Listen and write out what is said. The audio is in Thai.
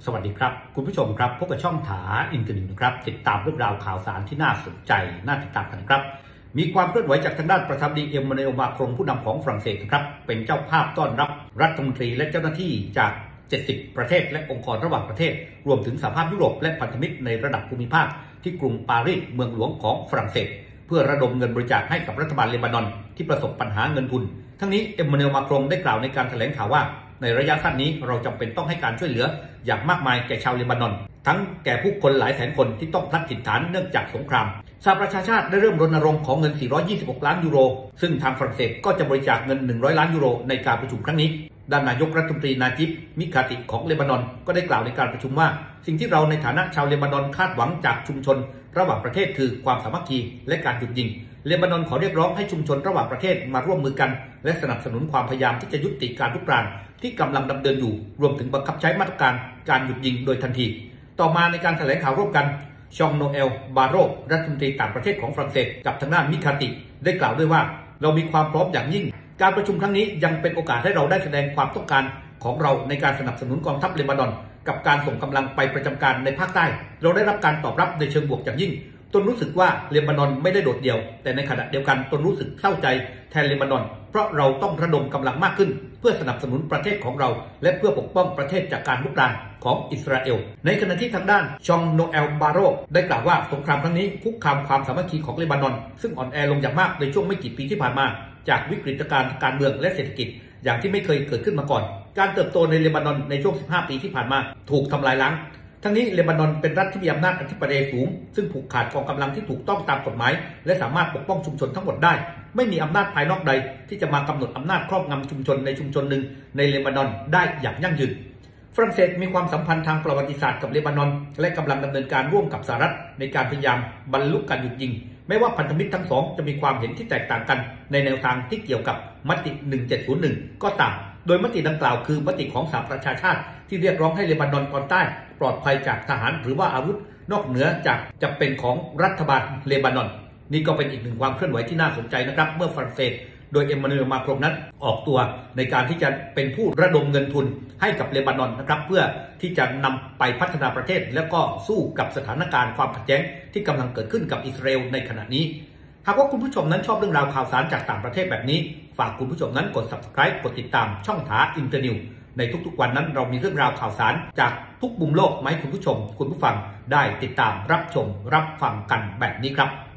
สวัสดีครับคุณผู้ชมครับพบกับช่องถาอินเตอร์นิวนะครับติดตามเรื่องราวข่าวสารที่น่าสนใจน่าติดตามกันครับมีความเคลื่อนไหวจากทางด้านประธานาธิบดีเอ็มมานูเอล มาครงผู้นำของฝรั่งเศสครับเป็นเจ้าภาพต้อนรับรัฐมนตรีและเจ้าหน้าที่จาก70ประเทศและองค์กรระหว่างประเทศรวมถึงสหภาพยุโรปและพันธมิตรในระดับภูมิภาคที่กรุงปารีสเมืองหลวงของฝรั่งเศสเพื่อระดมเงินบริจาคให้กับรัฐบาลเลบานอนที่ประสบปัญหาเงินทุนทั้งนี้เอ็มมานูเอล มาครงได้กล่าวในการแถลงข่าวว่าในระยะสั้นนี้เราจำเป็นต้องให้การช่วยเหลืออย่างมากมายแก่ชาวเลบานอนทั้งแก่ผู้คนหลายแสนคนที่ต้องพลัดถิ่นฐานเนื่องจากสงครามสหประชาชาติได้เริ่มรณรงค์ของเงิน426ล้านยูโรซึ่งทางฝรั่งเศสก็จะบริจาคเงิน100ล้านยูโรในการประชุมครั้งนี้ด้านนายกรัฐมนตรีนาจิบ มิคาติของเลบานอนก็ได้กล่าวในการประชุมว่าสิ่งที่เราในฐานะชาวเลบานอนคาดหวังจากชุมชนระหว่างประเทศคือความสามัคคีและการหยุดยิงเลบานอนขอเรียกร้องให้ชุมชนระหว่างประเทศมาร่วมมือกันและสนับสนุนความพยายามที่จะยุติการรุกรานที่กำลังดำเนินอยู่รวมถึงบังคับใช้มาตรการการหยุดยิงโดยทันทีต่อมาในการแถลงข่าวร่วมกันชองโนเอล บาโรรัฐมนตรีต่างประเทศของฝรั่งเศสกับทางด้านมิคาติได้กล่าวด้วยว่าเรามีความพร้อมอย่างยิ่งการประชุมครั้งนี้ยังเป็นโอกาสให้เราได้แสดงความต้องการของเราในการสนับสนุนกองทัพเลบานอนกับการส่งกำลังไปประจำการในภาคใต้เราได้รับการตอบรับในเชิงบวกอย่างยิ่งตนรู้สึกว่าเลบานอนไม่ได้โดดเดี่ยวแต่ในขณะเดียวกันตนรู้สึกเศร้าใจแทนเลบานอนเพราะเราต้องระดมกำลังมากขึ้นเพื่อสนับสนุนประเทศของเราและเพื่อปกป้องประเทศจากการรุกรานของอิสราเอลในขณะที่ทางด้านชองโนเอล บาโรได้กล่าวว่าสงครามครั้งนี้คุกคามความสามัคคีของเลบานอนซึ่งอ่อนแอลงอย่างมากในช่วงไม่กี่ปีที่ผ่านมาจากวิกฤตการเมืองและเศรษฐกิจอย่างที่ไม่เคยเกิดขึ้นมาก่อนการเติบโตในเลบานอนในช่วง15ปีที่ผ่านมาถูกทำลายล้างทั้งนี้เลบานอนเป็นรัฐที่มีอำนาจอธิปไตยสูงซึ่งผูกขาดกองกำลังที่ถูกต้องตามกฎหมายและสามารถปกป้องชุมชนทั้งหมดได้ไม่มีอำนาจภายนอกใดที่จะมากำหนดอำนาจครอบงำชุมชนในชุมชนหนึ่งในเลบานอนได้อย่างยั่งยืนฝรั่งเศสมีความสัมพันธ์ทางประวัติศาสตร์กับเลบานอนและกำลังดำเนินการร่วมกับสหรัฐในการพยายามบรรลุการหยุดยิงไม่ว่าพันธมิตรทั้งสองจะมีความเห็นที่แตกต่างกันในแนวทางที่เกี่ยวกับมติ1701ก็ตามโดยมติดังกล่าวคือมติของสหประชาชาติที่เรียกร้องให้เลบานอนตอนใต้ปลอดภัยจากทหารหรือว่าอาวุธนอกเหนือจากจะเป็นของรัฐบาลเลบานอนนี่ก็เป็นอีกหนึ่งความเคลื่อนไหวที่น่าสนใจนะครับเมื่อฝรั่งเศสโดยเอ็มมานูเอล มาครงนั้นออกตัวในการที่จะเป็นผู้ระดมเงินทุนให้กับเลบานอนนะครับเพื่อที่จะนำไปพัฒนาประเทศแล้วก็สู้กับสถานการณ์ความขัดแย้งที่กำลังเกิดขึ้นกับอิสราเอลในขณะนี้หากว่าคุณผู้ชมนั้นชอบเรื่องราวข่าวสารจากต่างประเทศแบบนี้ฝากคุณผู้ชมนั้นกด Subscribe กดติดตามช่องถาอินเตอร์นิวในทุกๆวันนั้นเรามีเรื่องราวข่าวสารจากทุกมุมโลกมาให้คุณผู้ชมคุณผู้ฟังได้ติดตามรับชมรับฟังกันแบบนี้ครับ